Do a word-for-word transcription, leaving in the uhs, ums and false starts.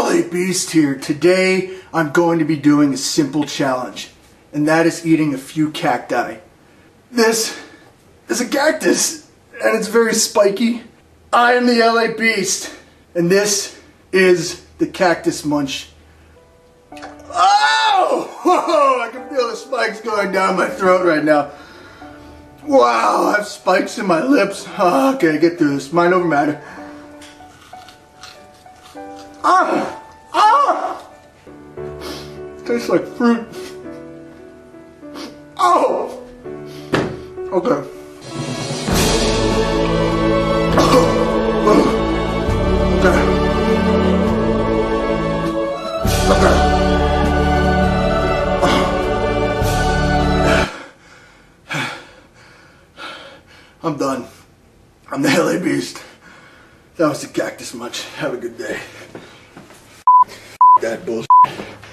L A Beast here. Today I'm going to be doing a simple challenge, and that is eating a few cacti. This is a cactus, and it's very spiky. I am the L A Beast, and this is the Cactus Munch. Oh! Whoa, I can feel the spikes going down my throat right now. Wow, I have spikes in my lips. Oh, okay, get through this. Mind over matter. Ah! Ah! Tastes like fruit. Oh! Okay. Okay. Okay. I'm done. I'm the L A Beast. That was the Cactus Munch. Have a good day. That bullshit.